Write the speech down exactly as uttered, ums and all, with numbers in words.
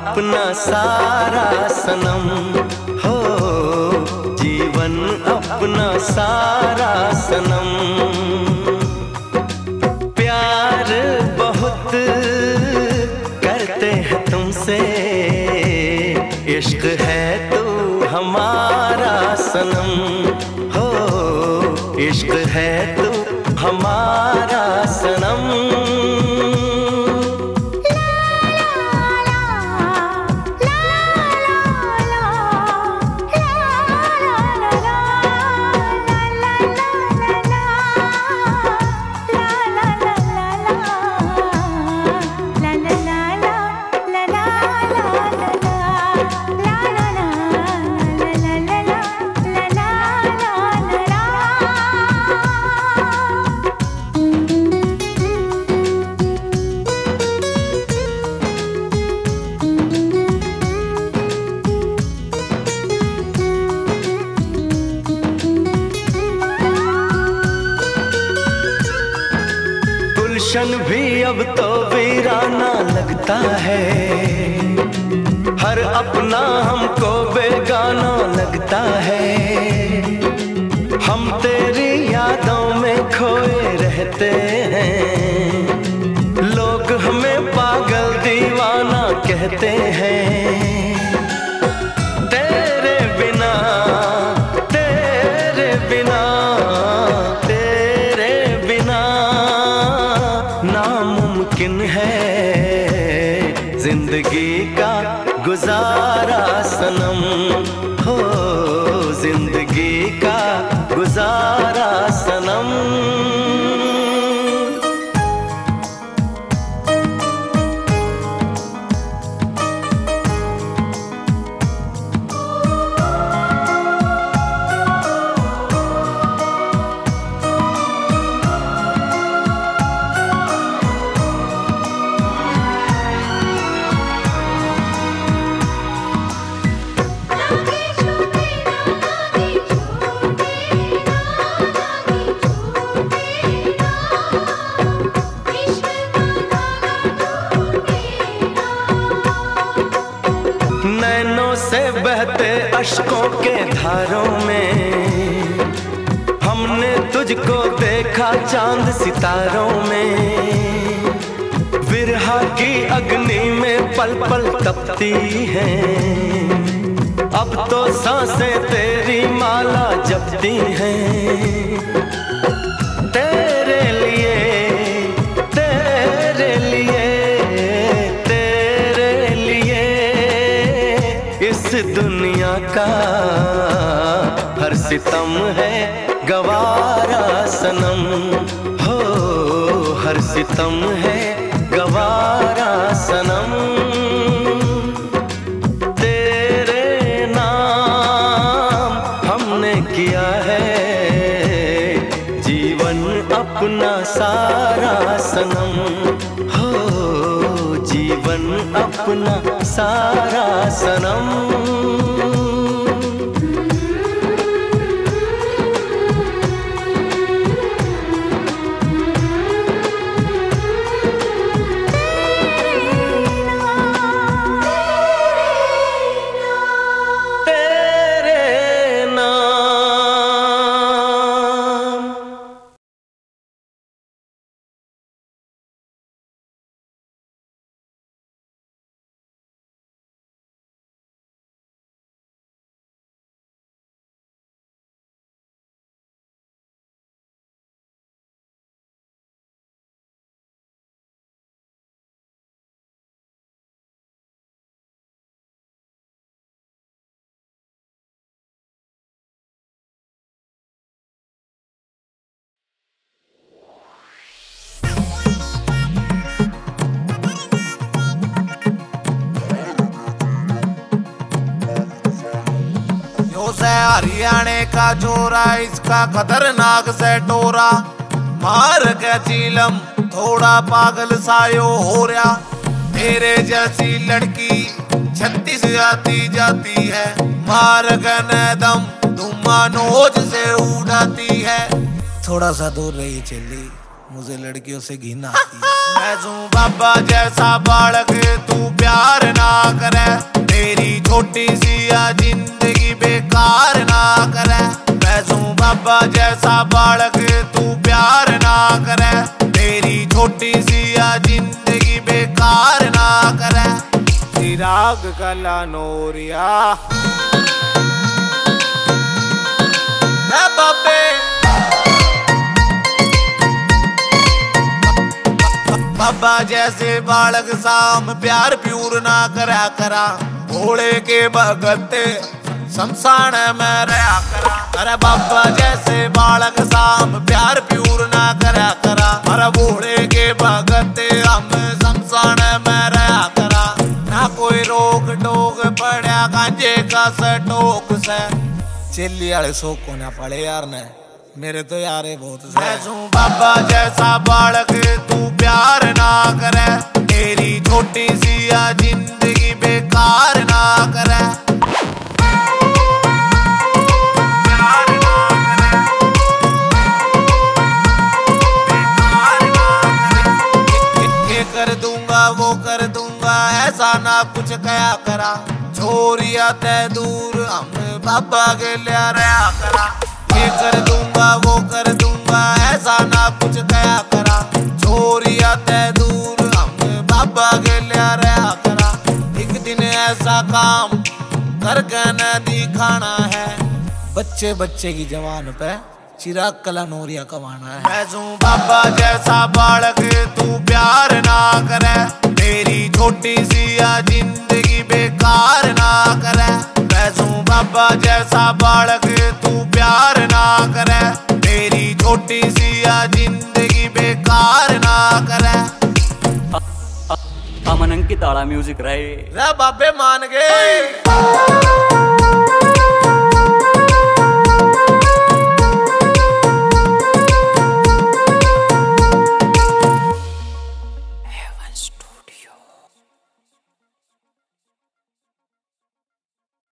अपना सारा सनम, हो जीवन अपना सारा सनम। प्यार बहुत करते हैं तुमसे, इश्क है तू हमारा सनम, हो इश्क है तू हमारा सनम। गुलशन भी अब तो वीराना लगता है, हर अपना हमको बेगाना लगता है। हम तेरी यादों में खोए रहते हैं, लोग हमें पागल दीवाना कहते हैं। तेरे बिना तेरे बिना तेरे बिना नामुमकिन है जिंदगी का गुजारा सनम, हो जिंदगी का गुजारा सनम। नैनों से बहते अश्कों के धारों में हमने तुझको देखा चांद सितारों में। विरहा की अग्नि में पल पल तपती हैं, अब तो सांसें तेरी माला जपती हैं। तेरे लिए तेरे लिए तेरे लिए इस दुनिया का हर सितम है गवारा सनम, हो हर सितम है गवारा सनम। तेरे नाम हमने किया है जीवन अपना सारा सनम, हो जीवन अपना सारा सनम। हरियाणे का जोरा इसका खतरनाक से टोरा, मार के चीलम थोड़ा पागल सायो हो रहा। तेरे जैसी लड़की छत्तीस जाती जाती है, मार के दम धुआं नोज से उड़ाती है। थोड़ा सा दूर रही चली, मुझे लड़कियों से घिन आती है। मैं हूँ बाबा जैसा बालक तू प्यार ना करे, तेरी छोटी सी जिंदगी बेकार ना करे। मैं हूँ बाबा जैसा बालक तू प्यार ना करे, तेरी छोटी सी जिंदगी बेकार ना करे। चिराग कला नोरिया बाबे बाबा जैसे बालक साम प्यार प्यूर ना करा करा, घोड़े के भगते शमशान में रहा करा। अरे बाबा जैसे बालक साम प्यार प्यूर ना करा करा, अरे घोड़े के भगते हम शमशान में रहा करा। ना कोई रोक टोक पड़ा गांजे का सटोक से, चिल्ली वाले शोक को ना पड़े यार ने, मेरे तो यारे बहुत। मैं हूँ बाबा जैसा बालक तू प्यार ना करे, तेरी छोटी सी जिंदगी बेकार ना करे। प्यार ना करे, बेकार ना करे। ये कर दूंगा वो कर दूंगा ऐसा ना कुछ कया करा, छोरिया तय दूर हम बाबा के लिया रहा करा। ये कर दूंगा वो कर दूंगा ऐसा ना कुछ कया करा, छोरिया तय दूर हम बाबा के लिया रहा करा। एक दिन ऐसा काम करके न दिखाना है, बच्चे बच्चे की जवान पे चिराग कला नोरिया कमाना है। मैं हूँ बाबा जैसा बालक तू प्यार ना करे, तेरी छोटी सी जिंदगी बेकार ना करे। मैं हूँ बाबा जैसा बालक तू प्यार ना करे, तेरी छोटी सी जिंदगी बेकार ना करे। अमन अंकित आड़ा म्यूजिक रहे रे बाबे मान गए।